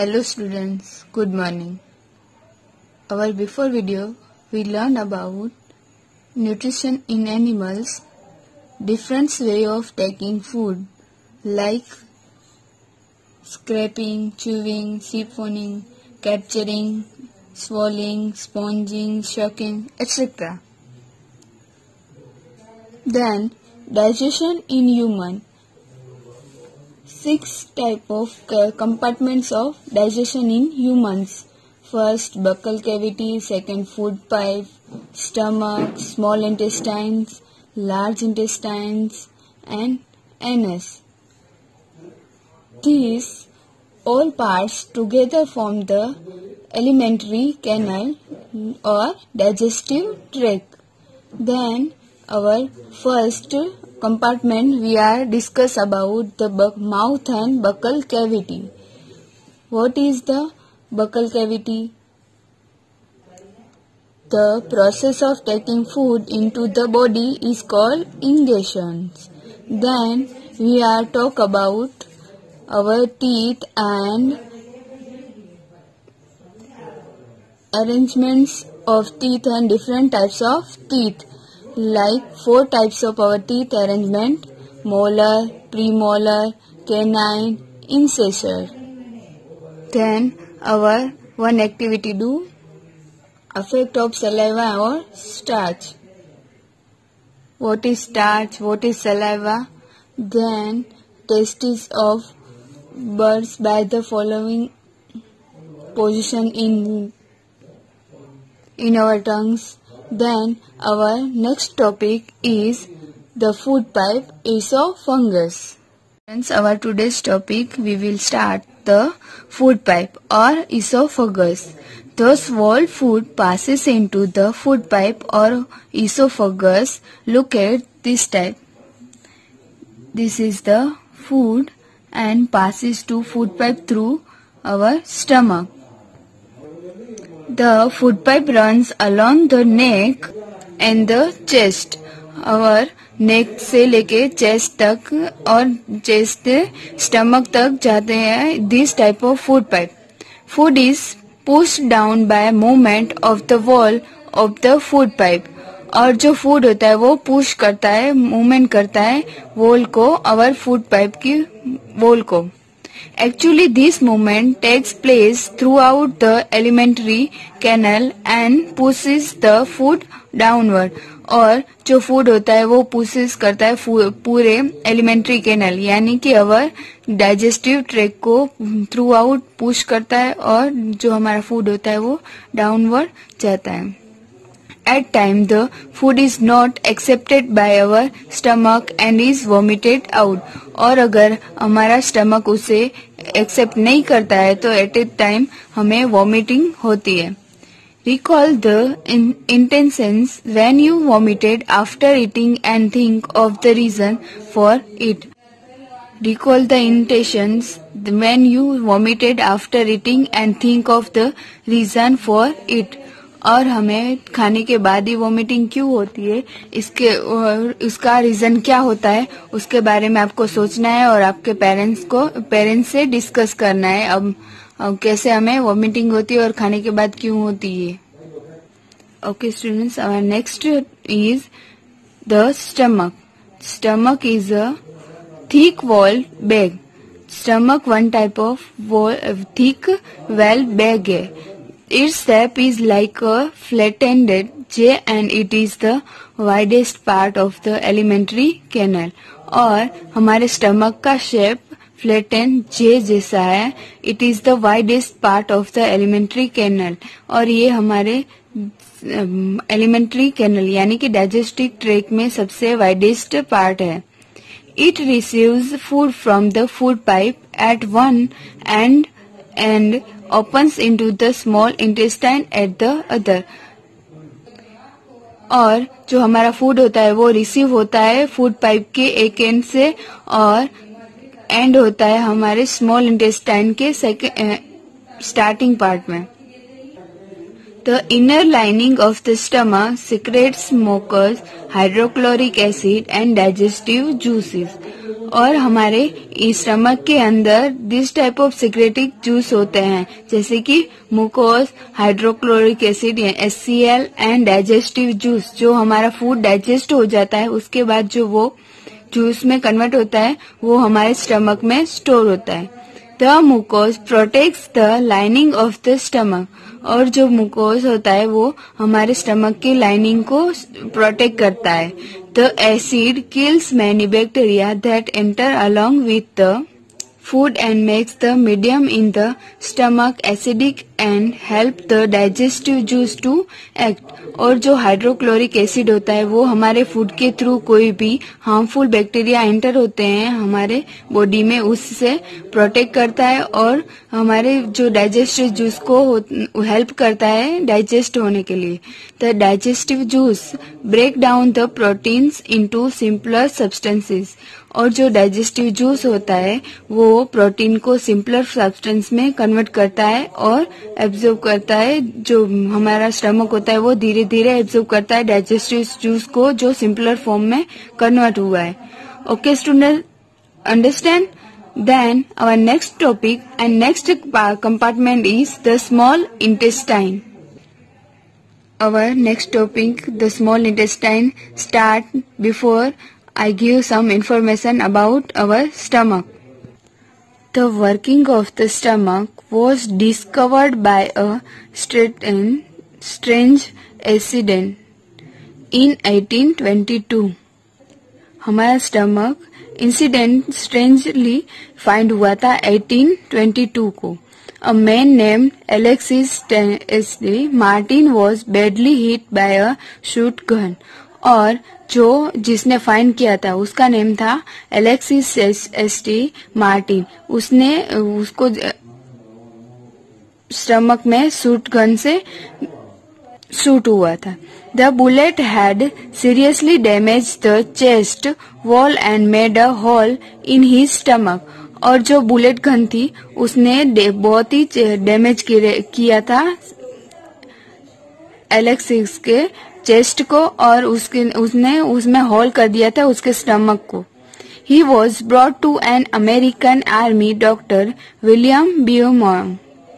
Hello students, good morning. Our before video we learned about nutrition in animals, different way of taking food like scraping, chewing, siphoning, capturing, swallowing, sponging, sucking, etc. Then digestion in human. 6 type of compartments of digestion in humans. First, buccal cavity, second, food pipe, stomach, small intestines, large intestines, and anus. These all parts together form the alimentary canal or digestive tract. Then our first compartment we are discuss about the mouth and buccal cavity. What is the buccal cavity? The process of taking food into the body is called ingestion. Then we are talk about our teeth and arrangements of teeth and different types of teeth. Like 4 types of our teeth arrangement: molar, premolar, canine, incisor. Then our one activity do effect of saliva or starch. What is starch? What is saliva? Then tastes of birds by the following position in our tongues. Then our next topic is the food pipe esophagus. Friends, our today's topic we will start the food pipe or esophagus. The swallowed food passes into the food pipe or esophagus. Look at this type. This is the food and passes to food pipe through our stomach. The food pipe runs along the neck and the chest. Our neck से लेके chest तक और chest से stomach तक जाते हैं this type of food pipe. Food is pushed down by movement of the wall of the food pipe. और जो food होता है वो push करता है, movement करता है wall को, our food pipe की wall को. Actually, this movement takes place throughout the alimentary canal and pushes the food downward. और जो फूड होता है वो pushes करता है पूरे एलिमेंट्री कैनल यानी कि अवर डाइजेस्टिव ट्रैक को थ्रू आउट पुश करता है और जो हमारा फूड होता है वो डाउनवर्ड जाता है. At time the food is not accepted by our stomach and is vomited out. और अगर हमारा स्टमक उसे एक्सेप्ट नहीं करता है तो एट ए टाइम हमें वॉमिटिंग होती है. Recall the intentions when you vomited after eating and think of the reason for it. Recall the intentions when you vomited after eating and think of the reason for it. और हमें खाने के बाद ही vomiting क्यों होती है, इसका reason क्या होता है, उसके बारे में आपको सोचना है और आपके पेरेंट्स से डिस्कस करना है. अब कैसे हमें वॉमिटिंग होती है और खाने के बाद क्यों होती है. Okay students, our next is the stomach. Stomach is a thick wall bag. Stomach one type of thick well bag है. Its shape is like a flattened J and it is the widest part of the alimentary canal. और हमारे stomach का shape flattened J जैसा है. It is the widest part of the alimentary canal. और ये हमारे elementary canal यानी कि डाइजेस्टिव ट्रैक में सबसे वाइडेस्ट पार्ट है. It receives food from the food pipe at one end and opens into the small intestine at the other. और जो हमारा फूड होता है वो रिसीव होता है फूड पाइप के एक एंड से और एंड होता है हमारे स्मॉल इंटेस्टाइन के स्टार्टिंग पार्ट में. The inner lining of the stomach secretes mucus, hydrochloric acid and digestive juices. और हमारे स्टमक के अंदर this type of secretic juice होते हैं, जैसे कि मुकोस, हाइड्रोक्लोरिक एसिड या HCl एंड डाइजेस्टिव जूस. जो हमारा फूड डाइजेस्ट हो जाता है उसके बाद जो वो जूस में कन्वर्ट होता है वो हमारे स्टमक में स्टोर होता है. The mucus protects the lining of the stomach. और जो मुकोस होता है वो हमारे स्टमक की लाइनिंग को प्रोटेक्ट करता है. The acid kills many bacteria that enter along with the food and makes the medium in the stomach acidic and help the digestive juice to act. और जो हाइड्रोक्लोरिक एसिड होता है वो हमारे फूड के थ्रू कोई भी हार्मफुल बैक्टीरिया एंटर होते हैं हमारे बॉडी में उससे प्रोटेक्ट करता है और हमारे जो डाइजेस्टिव जूस को हेल्प करता है डाइजेस्ट होने के लिए. The digestive juice break down the proteins into simpler substances. और जो डाइजेस्टिव जूस होता है वो प्रोटीन को सिंपलर सब्सटेंस में कन्वर्ट करता है और एब्जॉर्ब करता है. जो हमारा स्टमक होता है वो धीरे धीरे एब्जॉर्ब करता है डाइजेस्टिव जूस को जो सिंपलर फॉर्म में कन्वर्ट हुआ है. Okay student, understand? Then our next topic and next compartment is the small intestine. Our next topic, the small intestine, start before I give some information about our stomach. The working of the stomach was discovered by a strange accident in 1822. हमारा stomach incident strangely find हुआ था 1822 को. A man named Alexis S.D. Martin was badly hit by a shotgun. और जो जिसने find किया था उसका नेम था एलेक्सिस S.D. मार्टिन. उसने उसको स्टमक में शॉटगन से शूट हुआ था. The bullet had seriously damaged the chest wall and made a hole in his stomach. और जो बुलेट गन थी उसने बहुत ही डैमेज किया था एलेक्सिस के चेस्ट को और उसने उसमें होल कर दिया था उसके स्टमक को. He was brought to an American army doctor William Beaumont.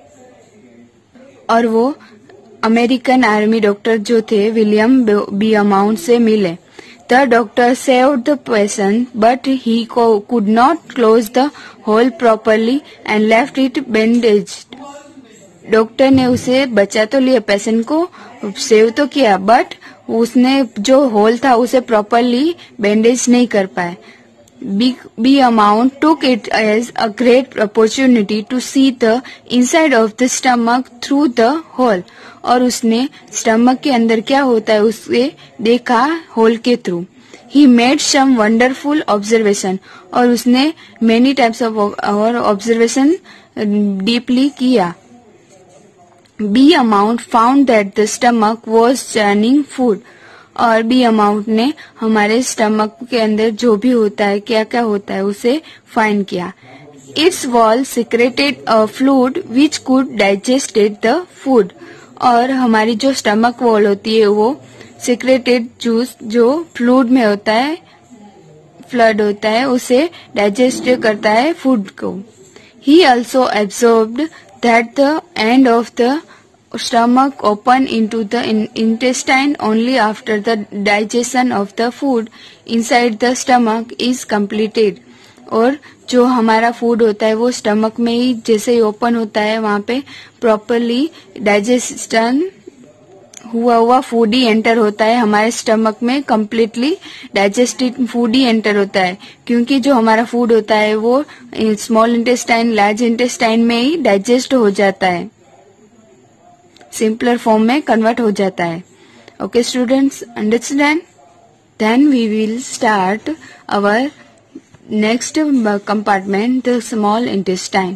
और वो अमेरिकन आर्मी डॉक्टर जो थे विलियम बियोमाउंट से मिले. The doctor saved the patient, but he could not close the hole properly and left it bandaged. Doctor ने उसे बचा तो लिया, पेशेंट को सेव तो किया, बट उसने जो होल था उसे प्रॉपरली बैंडेज नहीं कर पाए. Beaumont took it as a great opportunity to see the inside of the stomach through the hole. और उसने स्टमक के अंदर क्या होता है उसे देखा होल के through. He made some wonderful observation. और उसने many types of और observation deeply किया. Beaumont found that the stomach was churning food. और Beaumont ने हमारे स्टमक के अंदर जो भी होता है क्या क्या होता है उसे फाइंड किया. Its wall secreted a fluid which could digest the food. और हमारी जो स्टमक वॉल होती है वो सिक्रेटेड जूस जो फ्लूइड में होता है फ्लड होता है उसे डाइजेस्ट करता है फूड को. He also observed that the end of the stomach open into the intestine only after the digestion of the food inside the stomach is completed. और जो हमारा फूड होता है वो स्टमक में ही जैसे ही ओपन होता है वहाँ पे प्रॉपरली डाइजेशन हुआ फूड ही एंटर होता है हमारे स्टमक में. कम्प्लीटली डाइजेस्टेड फूड ही एंटर होता है क्योंकि जो हमारा फूड होता है वो स्मॉल इंटेस्टाइन लार्ज इंटेस्टाइन में ही डाइजेस्ट हो जाता है, सिंपलर फॉर्म में कन्वर्ट हो जाता है. Okay students, understand? Then we will start our next compartment, the small intestine.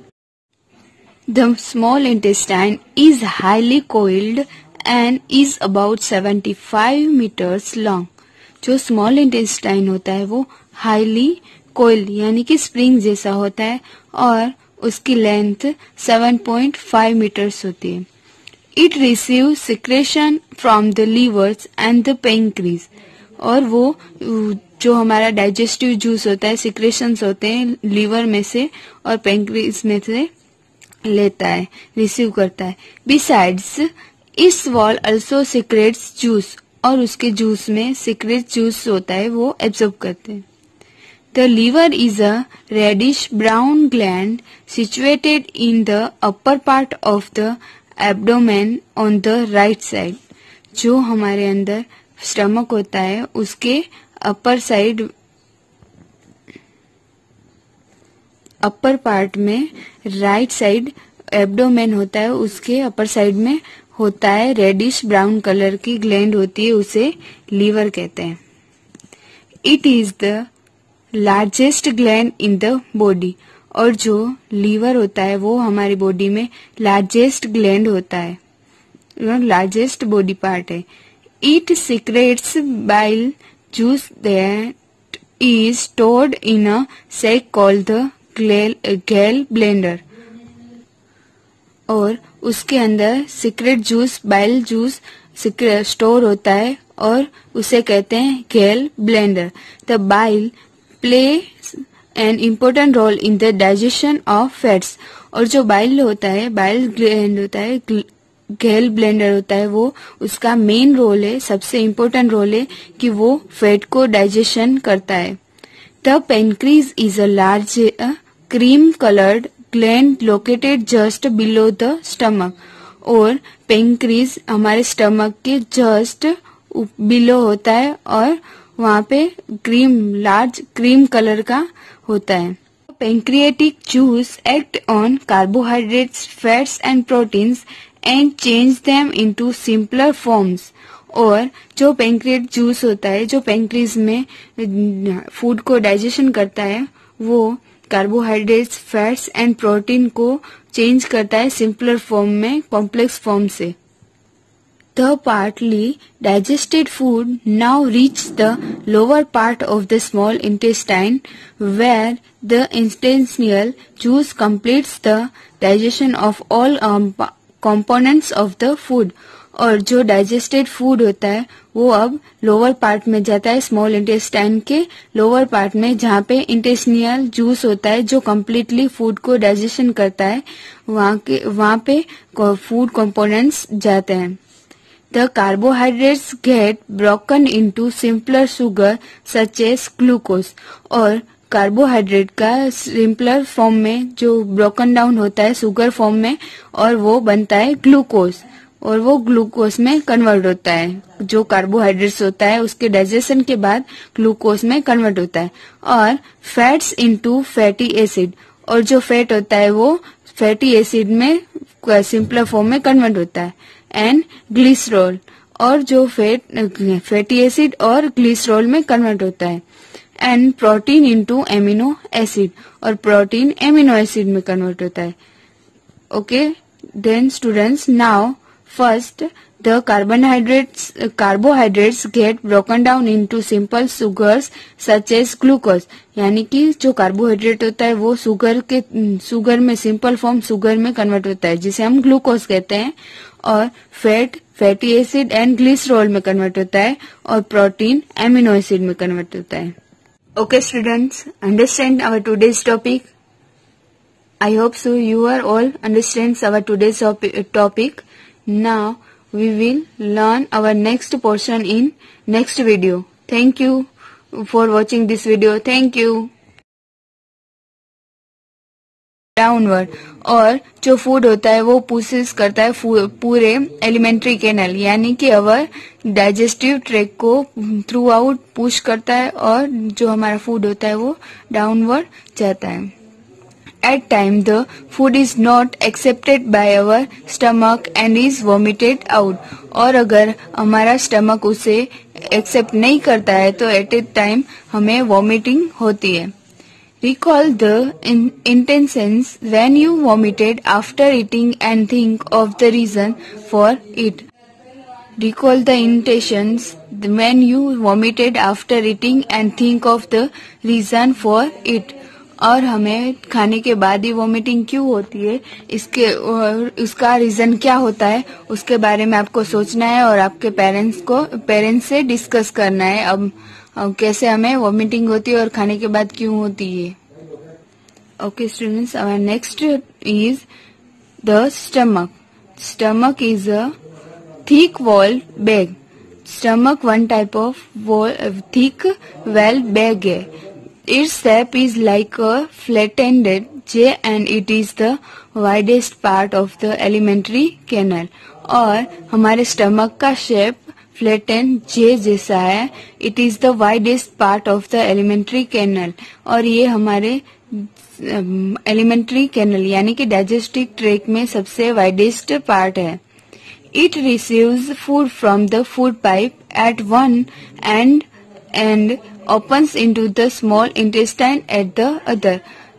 The small intestine is highly coiled and is about 75 meters long. जो small intestine होता है वो हाईली कोइल्ड यानी कि स्प्रिंग जैसा होता है और उसकी लेंथ 7.5 मीटर्स होती है. It receives secretion from the livers and the pancreas. और वो जो हमारा डाइजेस्टिव जूस होता है, सिक्रेशंस होते हैं लीवर में से और पेंक्रियाज में से लेता है, रिसीव करता है. बिसाइड्स इस वॉल अल्सो सिक्रेट्स जूस, और उसके जूस में सिक्रेट जूस होता है वो एब्जॉर्ब करते हैं. The liver is a reddish brown gland situated in the upper part of the abdomen on the right side. जो हमारे अंदर स्टमक होता है उसके अपर साइड, अपर पार्ट में राइट साइड एब्डोमेन होता है, उसके अपर साइड में होता है रेडिश ब्राउन कलर की ग्लैंड होती है, उसे लीवर कहते हैं. It is the largest gland in the body, और जो लीवर होता है वो हमारी बॉडी में लार्जेस्ट ग्लैंड होता है, लार्जेस्ट बॉडी पार्ट है. It secretes bile juice that is stored in a sac called the gall blender, और उसके अंदर secret juice, bile juice store होता है और उसे कहते हैं gall blender. The bile plays an important role in the digestion of fats, और जो बाइल होता है, बाइल ग्लैंड होता है, गैल ब्लेंडर होता है, वो उसका मेन रोल है, सबसे इम्पोर्टेंट रोल है कि वो फैट को डाइजेशन करता है. The pancreas is a large cream coloured gland located just below the stomach, और पेनक्रीज हमारे स्टमक के जस्ट बिलो होता है और वहाँ पे लार्ज क्रीम कलर का होता है. Pancreatic juice act on carbohydrates, fats and proteins and change them into simpler forms, और जो पेंक्रियाटिक जूस होता है, जो पेंक्रीज में फूड को डाइजेशन करता है, वो कार्बोहाइड्रेट्स, फैट्स एंड प्रोटीन को चेंज करता है सिंपलर फॉर्म में कॉम्प्लेक्स फॉर्म से. The partly digested food now reaches the lower part of the small intestine, where the intestinal juice completes the digestion of all components of the food. और जो digested food होता है वो अब lower part में जाता है, स्मॉल इंटेस्टाइन के लोअर पार्ट में, जहाँ पे इंटेस्टिनल जूस होता है जो कम्प्लीटली फूड को डाइजेशन करता है, वहाँ पे फूड कंपोनेंट्स जाते हैं. The carbohydrates get broken into simpler sugar such as glucose, और कार्बोहाइड्रेट का सिंपलर फॉर्म में जो ब्रोकन डाउन होता है शुगर फॉर्म में, और वो बनता है ग्लूकोज, और वो ग्लूकोज में कन्वर्ट होता है. जो कार्बोहाइड्रेट्स होता है उसके डाइजेशन के बाद ग्लूकोज में कन्वर्ट होता है. और फैट्स इनटू फैटी एसिड, और जो फैट होता है वो फैटी एसिड में सिंपलर फॉर्म में कन्वर्ट होता है. एंड ग्लिसरॉल, और जो फैटी एसिड और ग्लिसरॉल में कन्वर्ट होता है. And protein into amino acid, और प्रोटीन एमिनो एसिड में कन्वर्ट होता है. Okay, then students, now first the carbohydrates get broken down into simple sugars such as glucose, यानी कि जो कार्बोहाइड्रेट होता है वो शुगर में सिंपल फॉर्म शुगर में कन्वर्ट होता है जिसे हम ग्लूकोज कहते हैं, और फैटी एसिड एंड ग्लिसरॉल में कन्वर्ट होता है, और प्रोटीन एमिनो एसिड में कन्वर्ट होता है. Okay students, understand our today's topic. I hope so you are all understands our today's topic. Now we will learn our next portion in next video. Thank you for watching this video. Thank you. Downward, और जो food होता है वो pushes करता है पूरे elementary canal, यानी कि अवर डाइजेस्टिव ट्रैक को थ्रू आउट पुश करता है, और जो हमारा फूड होता है वो डाउनवर्ड जाता है. At time the food is not accepted by our stomach and is vomited out, और अगर हमारा स्टमक उसे एक्सेप्ट नहीं करता है तो एट ए टाइम हमें वॉमिटिंग होती है. Recall the intentions when you vomited after eating and think of the reason for it. Recall the intentions when you vomited after eating and think of the reason for it. और हमें खाने के बाद ही vomiting क्यों होती है, इसका reason क्या होता है, उसके बारे में आपको सोचना है और आपके पेरेंट्स से डिस्कस करना है। अब कैसे हमें वॉमिटिंग होती है और खाने के बाद क्यों होती है। Okay students, our next is the stomach. Stomach is a thick walled bag. Stomach one type of thick walled bag है. Its shape is like a flattened J and it is the widest part of the alimentary canal. और हमारे stomach का shape flattened J जैसा है. It is the widest part of the alimentary canal. और ये हमारे elementary canal यानी कि डाइजेस्टिव ट्रैक्ट में सबसे वाइडेस्ट पार्ट है. It receives food from the food pipe at one end and opens into the small intestine at the other.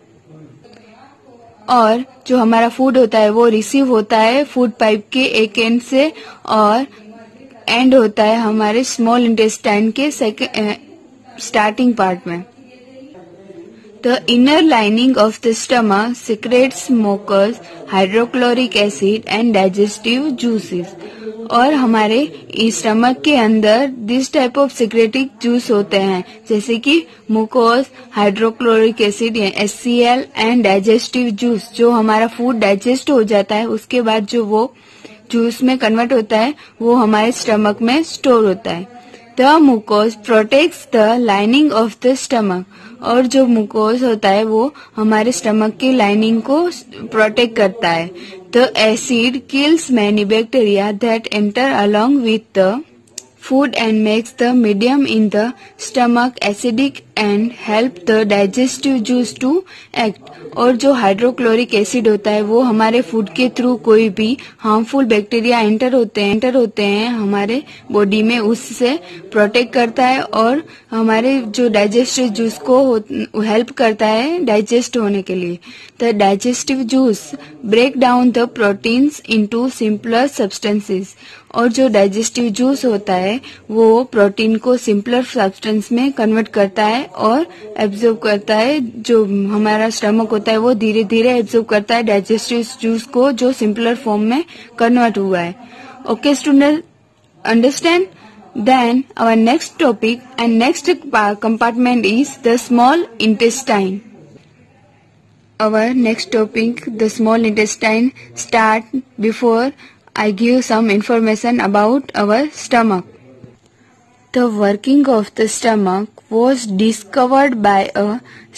और जो हमारा फूड होता है वो रिसीव होता है फूड पाइप के एक एंड से और एंड होता है हमारे स्मॉल इंटेस्टाइन के स्टार्टिंग पार्ट में. The inner lining of the stomach secretes mucus, hydrochloric acid and digestive juices. और हमारे स्टमक के अंदर this type of secretic juice होते हैं जैसे कि मुकोस, हाइड्रोक्लोरिक एसिड या HCl एंड डाइजेस्टिव जूस. जो हमारा फूड डाइजेस्ट हो जाता है उसके बाद जो वो जूस में कन्वर्ट होता है वो हमारे स्टमक में स्टोर होता है. The mucus protects the lining of the stomach. और जो मुकोस होता है वो हमारे स्टमक की लाइनिंग को प्रोटेक्ट करता है. The acid kills many bacteria that enter along with the food and makes the medium in the stomach acidic and help the digestive juice to act. और जो हाइड्रोक्लोरिक एसिड होता है वो हमारे फूड के थ्रू कोई भी हार्मफुल बैक्टीरिया एंटर होते हैं हमारे बॉडी में, उससे प्रोटेक्ट करता है और हमारे जो डाइजेस्टिव जूस को हेल्प करता है डाइजेस्ट होने के लिए. The digestive juice break down the proteins into simpler substances. और जो डाइजेस्टिव जूस होता है वो प्रोटीन को सिंपलर सब्सटेंस में कन्वर्ट करता है और एब्जॉर्ब करता है. जो हमारा स्टमक होता है वो धीरे धीरे एब्जॉर्ब करता है डाइजेस्टिव जूस को जो सिंपलर फॉर्म में कन्वर्ट हुआ है. Okay student, understand? Then our next topic and next compartment is the small intestine. Our next topic, the small intestine, start before I give some information about our stomach. The working of the stomach was discovered by a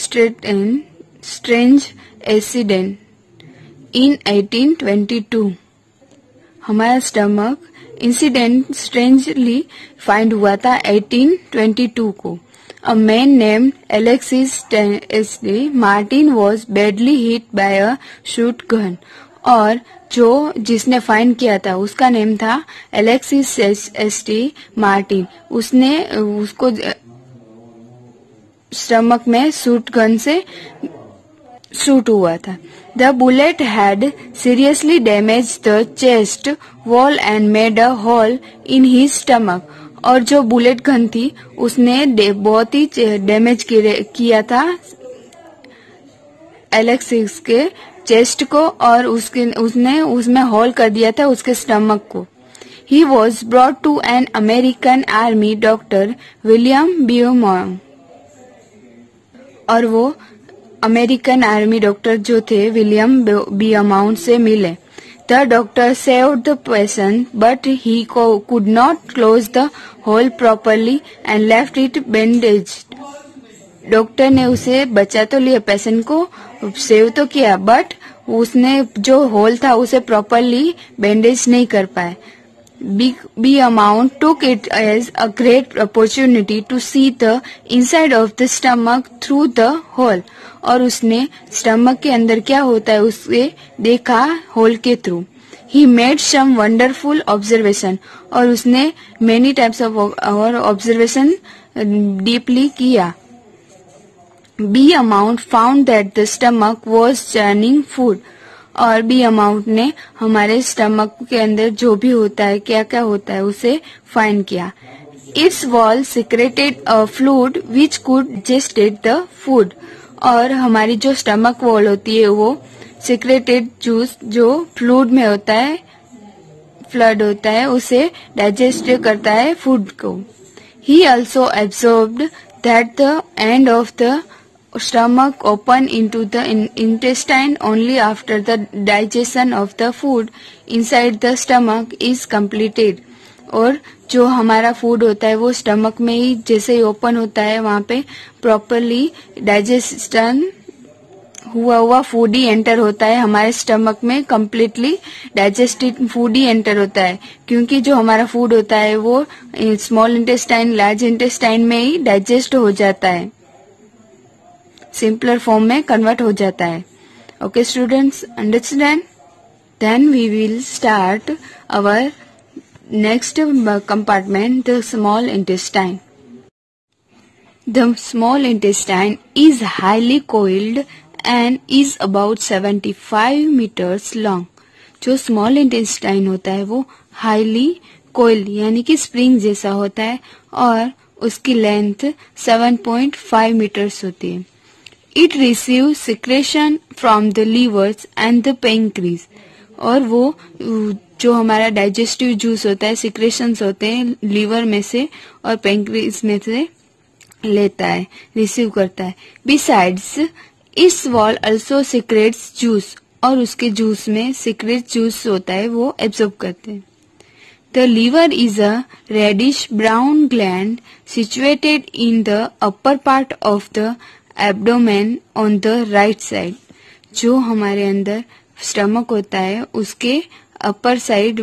strange accident in 1822. हमारा stomach incident strangely find हुआ था 1822 को. A man named Alexis Martin was badly hit by a shotgun. और जिसने find किया था उसका name था एलेक्सिस मार्टिन. उसने उसको स्टमक में शॉटगन से शूट हुआ था. The bullet had seriously damaged the chest wall and made a hole in his stomach. और जो बुलेट गन थी उसने बहुत ही डैमेज किया था एलेक्सिस के चेस्ट को और उसने उसमें होल कर दिया था उसके स्टमक को. He was brought to an American Army doctor William Beaumont. और वो अमेरिकन आर्मी डॉक्टर जो थे विलियम बियोमाउंट से मिले. The doctor saved the patient, but he could not close the hole properly and left it bandaged. Doctor ने उसे बचा तो लिया, पेशेंट को सेव तो किया, बट उसने जो होल था उसे प्रॉपरली बैंडेज नहीं कर पाए. Beaumont took it as a great opportunity to see the inside of the stomach through the hole. और उसने स्टमक के अंदर क्या होता है उसे देखा होल के through. He made some wonderful observation. और उसने many types of observation deeply किया. Beaumont found that the stomach was churning food. और Beaumont ने हमारे स्टमक के अंदर जो भी होता है क्या क्या होता है उसे फाइंड किया. Its wall secreted a fluid which could gestate the food. और हमारी जो स्टमक वॉल होती है वो सिक्रेटेड जूस जो फ्लूइड में होता है, फ्लड होता है, उसे डाइजेस्ट करता है फूड को। He also absorbed that the end of the stomach open into the intestine only after the digestion of the food inside the stomach is completed। और जो हमारा फूड होता है वो स्टमक में ही जैसे ही ओपन होता है वहाँ पे प्रॉपरली डाइजेशन हुआ फूड ही एंटर होता है हमारे स्टमक में, कम्प्लीटली डाइजेस्टेड फूड ही एंटर होता है, क्योंकि जो हमारा फूड होता है वो स्मॉल इंटेस्टाइन लार्ज इंटेस्टाइन में ही डाइजेस्ट हो जाता है, सिंपलर फॉर्म में कन्वर्ट हो जाता है। Okay students, understand? Then we will start our next compartment, the small intestine. The small intestine is highly coiled and is about 75 meters long। जो small intestine होता है वो हाईली कोइल्ड यानी कि स्प्रिंग जैसा होता है और उसकी लेंथ 7.5 मीटर्स होती है। It receive secretion from the livers and the pancreas. और वो जो हमारा डाइजेस्टिव जूस होता है सिक्रेशंस होते हैं लीवर में से और पेंक्रीज में से लेता है, रिसीव करता है। बिसाइड्स इस वॉल अल्सो सिक्रेट्स जूस, और उसके जूस में सिक्रेट जूस होता है वो एब्जॉर्ब करते हैं। The liver is a reddish brown gland situated in the upper part of the abdomen on the right side. जो हमारे अंदर स्टमक होता है उसके अपर साइड,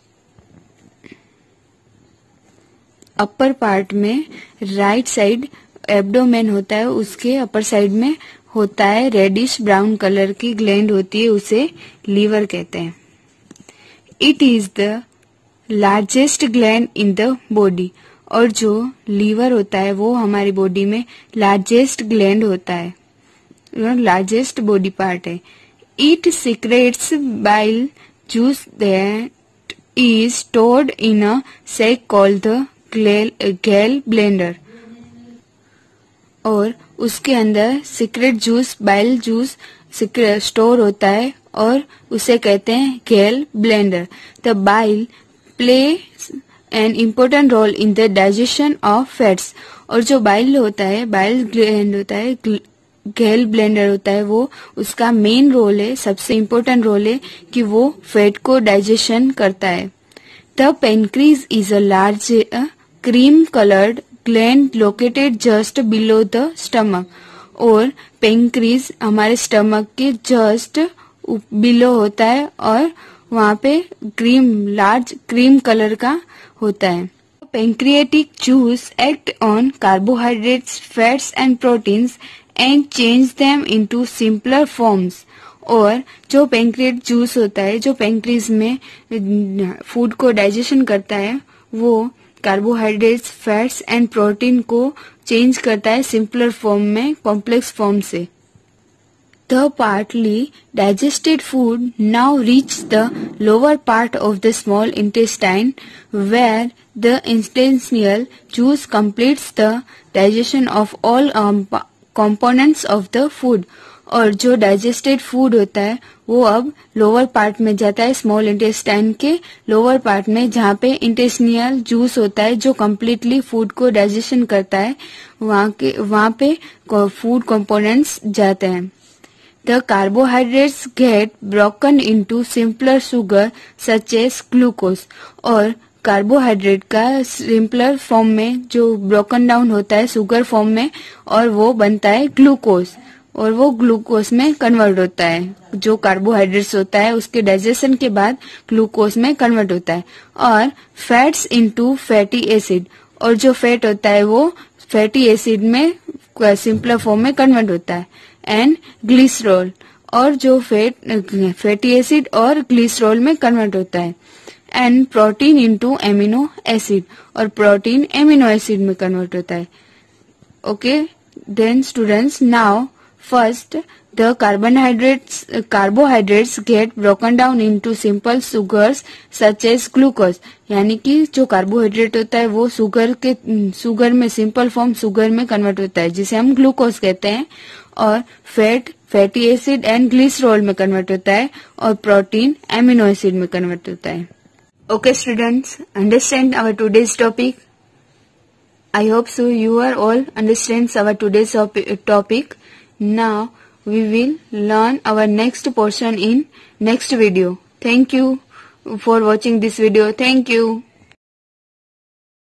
अपर पार्ट में राइट साइड एब्डोमेन होता है, उसके अपर साइड में होता है रेडिश ब्राउन कलर की ग्लैंड होती है, उसे लीवर कहते हैं। It is the largest gland in the body. और जो लीवर होता है वो हमारी बॉडी में लार्जेस्ट ग्लैंड होता है, लार्जेस्ट बॉडी पार्ट है। It secretes bile juice that is stored in a sac called the gall blender. और उसके अंदर secret juice, bile juice store होता है और उसे कहते हैं gall blender. The bile play an important role in the digestion of fats. और जो बाइल होता है, बाइल ग्लैंड होता है, गैल ब्लेंडर होता है, वो उसका मेन रोल है, सबसे इम्पोर्टेंट रोल है कि वो फैट को डाइजेशन करता है। The pancreas is a large cream coloured gland located just below the stomach. और पेंक्रीज हमारे स्टमक के जस्ट बिलो होता है और वहाँ पे लार्ज क्रीम कलर का होता है। Pancreatic juice act on carbohydrates, fats and proteins and change them into simpler forms. और जो पेंक्रिएट जूस होता है, जो पेंक्रीज में फूड को डाइजेशन करता है, वो कार्बोहाइड्रेट्स, फैट्स एंड प्रोटीन को चेंज करता है सिंपलर फॉर्म में कॉम्प्लेक्स फॉर्म से। The partly digested food now reach the lower part of the small intestine where the intestinal juice completes the digestion of all components of the food. और जो digested food होता है वो अब lower part में जाता है, स्मॉल इंटेस्टाइन के लोअर पार्ट में, जहाँ पे इंटेस्टिनल जूस होता है जो कम्प्लीटली फूड को डाइजेशन करता है, वहाँ पे फूड कंपोनेंट्स जाते हैं। The carbohydrates get broken into simpler sugar such as glucose. और कार्बोहाइड्रेट का सिंपलर फॉर्म में जो ब्रोकन डाउन होता है शुगर फॉर्म में, और वो बनता है ग्लूकोज, और वो ग्लूकोज में कन्वर्ट होता है। जो कार्बोहाइड्रेट्स होता है उसके डाइजेशन के बाद ग्लूकोज में कन्वर्ट होता है। और फैट्स इनटू फैटी एसिड, और जो फैट होता है वो फैटी एसिड में सिंपलर फॉर्म में कन्वर्ट होता है। एंड ग्लिसरॉल, और जो फैटी एसिड और ग्लिसरॉल में कन्वर्ट होता है। And protein into amino acid, और प्रोटीन एमिनो एसिड में कन्वर्ट होता है। Okay then students, now first The carbohydrates get broken down into simple sugars such as glucose. यानी कि जो कार्बोहाइड्रेट होता है वो शुगर में सिंपल फॉर्म शुगर में कन्वर्ट होता है जिसे हम ग्लूकोज कहते हैं, और फैटी एसिड एंड ग्लिसरॉल में कन्वर्ट होता है, और प्रोटीन एमिनो एसिड में कन्वर्ट होता है. Okay students, understand our today's topic. I hope so you are all understands our today's topic. Now we will learn our next portion in next video. Thank you for watching this video. Thank you.